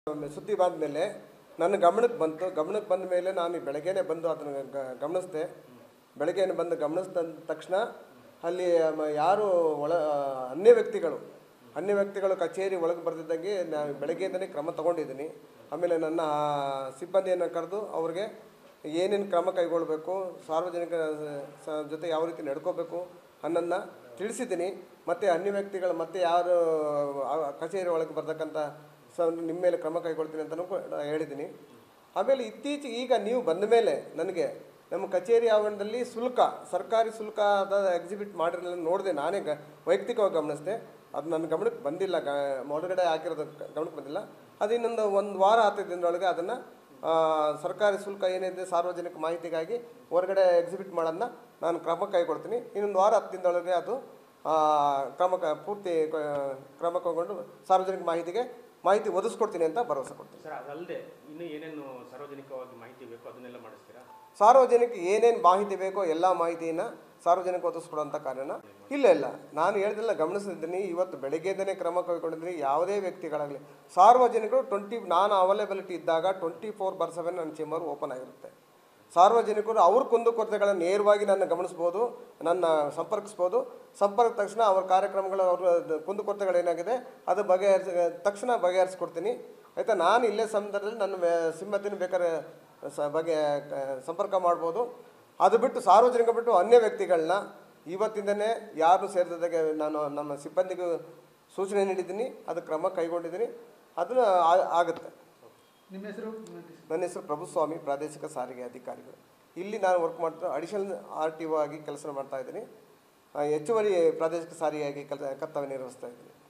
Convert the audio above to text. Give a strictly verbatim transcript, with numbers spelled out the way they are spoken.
ಸುದ್ದಿ ಬಂದ ಮೇಲೆ ನನ್ನ ಗಮನಕ್ಕೆ ಬಂತು. ಗಮನಕ್ಕೆ ಬಂದ ಮೇಲೆ ನಾನು ಬೆಳಗ್ಗೆನೇ ಬಂದು ಅದನ್ನು ಗಮನಿಸಿದೆ. ಬೆಳಗ್ಗೆನೇ ಬಂದು ಗಮನಿಸಿದ ತಕ್ಷಣ ಅಲ್ಲಿ ಯಾರು ಒಳ ಅನ್ಯ ವ್ಯಕ್ತಿಗಳು ಅನ್ಯ ವ್ಯಕ್ತಿಗಳು ಕಚೇರಿ ಒಳಗೆ ಬರ್ತಿದ್ದಂಗೆ ನಾನು ಬೆಳಗ್ಗೆಯಿಂದನೇ ಕ್ರಮ ತಗೊಂಡಿದ್ದೀನಿ. ಆಮೇಲೆ ನನ್ನ ಸಿಬ್ಬಂದಿಯನ್ನು ಕರೆದು ಅವ್ರಿಗೆ ಏನೇನು ಕ್ರಮ ಕೈಗೊಳ್ಳಬೇಕು, ಸಾರ್ವಜನಿಕ ಜೊತೆ ಯಾವ ರೀತಿ ನಡ್ಕೋಬೇಕು ಅನ್ನೋದನ್ನ ತಿಳಿಸಿದ್ದೀನಿ. ಮತ್ತು ಅನ್ಯ ವ್ಯಕ್ತಿಗಳು ಮತ್ತೆ ಯಾರು ಕಚೇರಿ ಒಳಗೆ ಬರ್ತಕ್ಕಂಥ ಸ ನಿಮ್ಮ ಮೇಲೆ ಕ್ರಮ ಕೈಗೊಳ್ತೀನಿ ಅಂತಲೂ ಹೇಳಿದ್ದೀನಿ. ಆಮೇಲೆ ಇತ್ತೀಚೆಗೆ ಈಗ ನೀವು ಬಂದ ಮೇಲೆ ನನಗೆ ನಮ್ಮ ಕಚೇರಿ ಆವರಣದಲ್ಲಿ ಶುಲ್ಕ ಸರ್ಕಾರಿ ಶುಲ್ಕ ಅದ ಎಕ್ಸಿಬಿಟ್ ಮಾಡಿರಲಿಲ್ಲ ನೋಡಿದೆ. ನಾನೇ ಗ ವೈಯಕ್ತಿಕವಾಗಿ ಗಮನಿಸಿದೆ. ಅದು ನನ್ನ ಗಮನಕ್ಕೆ ಬಂದಿಲ್ಲ, ಗ ಹೊರಗಡೆ ಹಾಕಿರೋದು ಗಮನಕ್ಕೆ ಬಂದಿಲ್ಲ. ಅದು ಇನ್ನೊಂದು ಒಂದು ವಾರ ಹತ್ತು ದಿನದೊಳಗೆ ಅದನ್ನು ಸರ್ಕಾರಿ ಶುಲ್ಕ ಏನಿದೆ ಸಾರ್ವಜನಿಕ ಮಾಹಿತಿಗಾಗಿ ಹೊರಗಡೆ ಎಕ್ಸಿಬಿಟ್ ಮಾಡೋದನ್ನ ನಾನು ಕ್ರಮ ಕೈಗೊಳ್ತೀನಿ. ಇನ್ನೊಂದು ವಾರ ಹತ್ತು ದಿನದೊಳಗೆ ಅದು ಕ್ರಮ ಪೂರ್ತಿ ಕ್ರಮ ಕೈಗೊಂಡು ಸಾರ್ವಜನಿಕ ಮಾಹಿತಿಗೆ ಮಾಹಿತಿ ಒದಗಿಸ್ಕೊಡ್ತೀನಿ ಅಂತ ಭರವಸೆ ಕೊಡ್ತೀನಿ. ಸರ್, ಅದಲ್ಲದೆ ಇನ್ನೂ ಏನೇನು ಸಾರ್ವಜನಿಕವಾಗಿ ಮಾಹಿತಿ ಬೇಕೋ ಅದನ್ನೆಲ್ಲ ಮಾಡಿಸ್ತೀರಾ? ಸಾರ್ವಜನಿಕ ಏನೇನು ಮಾಹಿತಿ ಬೇಕೋ ಎಲ್ಲ ಮಾಹಿತಿಯನ್ನು ಸಾರ್ವಜನಿಕ ಒದಗಿಸ್ಕೊಡುವಂಥ ಕಾರ್ಯನ ಇಲ್ಲ ಇಲ್ಲ ನಾನು ಹೇಳ್ದೆಲ್ಲ ಗಮನಿಸಿದ್ದೀನಿ. ಇವತ್ತು ಬೆಳಗ್ಗೆದನೇ ಕ್ರಮ ಕೈಗೊಂಡಿದ್ದೀನಿ. ಯಾವುದೇ ವ್ಯಕ್ತಿಗಳಾಗಲಿ ಸಾರ್ವಜನಿಕರು ಟ್ವೆಂಟಿ ನಾನು ಅವೈಲೇಬಿಲಿಟಿ ಇದ್ದಾಗ ಟ್ವೆಂಟಿ ಫೋರ್ ಬರ್ ಸೆವೆನ್ ನನ್ನ ಚೇಂಬರ್ ಓಪನ್ ಆಗಿರುತ್ತೆ. ಸಾರ್ವಜನಿಕರು ಅವ್ರ ಕುಂದುಕೊರತೆಗಳನ್ನು ನೇರವಾಗಿ ನನ್ನ ಗಮನಿಸ್ಬೋದು, ನನ್ನ ಸಂಪರ್ಕಿಸ್ಬೋದು. ಸಂಪರ್ಕ ತಕ್ಷಣ ಅವ್ರ ಕಾರ್ಯಕ್ರಮಗಳು ಅವ್ರ ಕುಂದುಕೊರತೆಗಳೇನಾಗಿದೆ ಅದು ಬಗೆಹರಿಸಿ ತಕ್ಷಣ ಬಗೆಹರಿಸ್ಕೊಡ್ತೀನಿ ಆಯಿತಾ. ನಾನು ಇಲ್ಲೇ ಸಂದರ್ಭದಲ್ಲಿ ನನ್ನ ಸಿಬ್ಬಂದಿನ ಬೇಕಾದ್ರೆ ಸ ಬಗ್ಗೆ ಸಂಪರ್ಕ ಮಾಡ್ಬೋದು. ಅದು ಬಿಟ್ಟು ಸಾರ್ವಜನಿಕ ಬಿಟ್ಟು ಅನ್ಯ ವ್ಯಕ್ತಿಗಳನ್ನ ಇವತ್ತಿಂದನೇ ಯಾರು ಸೇರಿದಾಗೆ ನಾನು ನಮ್ಮ ಸಿಬ್ಬಂದಿಗೂ ಸೂಚನೆ ನೀಡಿದ್ದೀನಿ. ಅದು ಕ್ರಮ ಕೈಗೊಂಡಿದ್ದೀನಿ. ಅದನ್ನು ಆಗುತ್ತೆ. ನಿಮ್ಮ ಹೆಸರು? ನನ್ನ ಹೆಸರು ಪ್ರಭುಸ್ವಾಮಿ, ಪ್ರಾದೇಶಿಕ ಸಾರಿಗೆ ಅಧಿಕಾರಿಗಳು. ಇಲ್ಲಿ ನಾನು ವರ್ಕ್ ಮಾಡ್ತಾ ಅಡಿಷನಲ್ ಆರ್ ಟಿ ಒ ಆಗಿ ಕೆಲಸ ಮಾಡ್ತಾಯಿದ್ದೀನಿ. ಹೆಚ್ಚುವರಿ ಪ್ರಾದೇಶಿಕ ಸಾರಿಗೆಯಾಗಿ ಕೆಲ ಕರ್ತವ್ಯ ನಿರ್ವಹಿಸ್ತಾ ಇದ್ದೀನಿ.